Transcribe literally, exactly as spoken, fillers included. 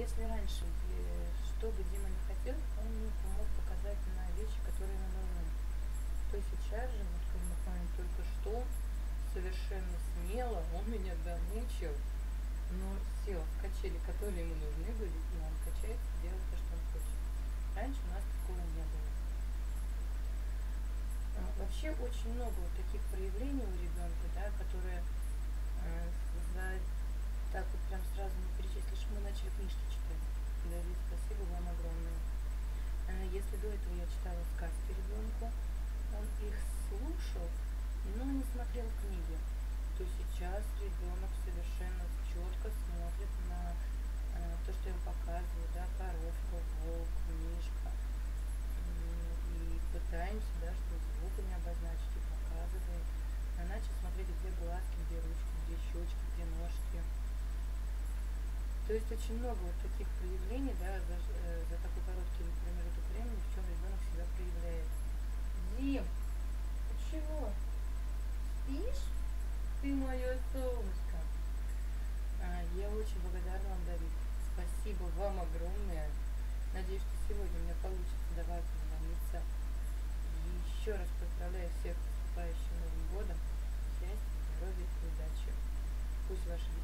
если раньше, э, что бы Дима не хотел, он мне помог показать на вещи, которые ему нужны, то сейчас же, вот как буквально только что, совершенно смело он меня домучил, но сел в качели, которые ему нужны были, и он качается, делает то, что он хочет. Раньше у нас такого не было. А, вообще очень много вот таких проявлений у ребенка, да, которые э, за так вот прям сразу не перечислишь. Мы начали книжки читать. Давид, спасибо вам огромное. Э, если до этого я читала сказки ребенку, он их слушал, но не смотрел книги, то сейчас ребенок совершенно четко смотрит на э, то, что я ему показываю, да, коровка, волк, мишка. М, И пытаемся, да, что звуками обозначить и показываем. А начал смотреть, где глазки, где ручки, где щечки, где ножки. То есть очень много вот таких проявлений, да, за, э, за такой короткий промежуток времени, в чем ребенок себя проявляет. Дим, ты чего? Спишь? Ты мое солнышко. А, я очень благодарна вам, Давид. Спасибо вам огромное. Надеюсь, что сегодня у меня получится до вас дозвониться. И еще раз поздравляю всех с наступающим Новым годом. Счастья, здоровья и удачи. Пусть ваши